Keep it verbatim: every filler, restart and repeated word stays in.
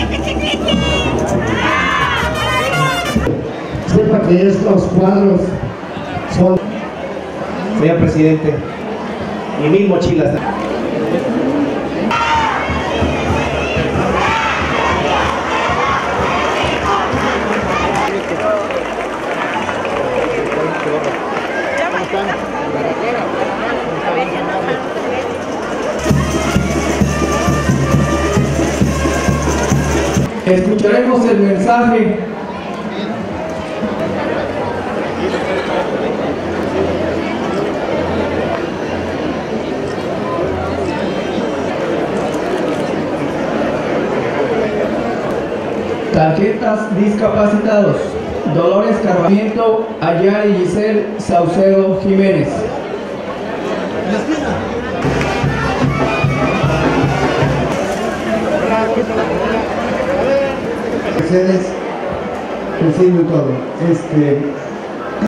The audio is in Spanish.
Sepa que estos cuadros son... Señor presidente, y mil mochilas. Escucharemos el mensaje. Tarjetas discapacitados: Dolores Carvajal, Ayari Giselle Saucedo Jiménez. Mercedes, recibo todo. Este,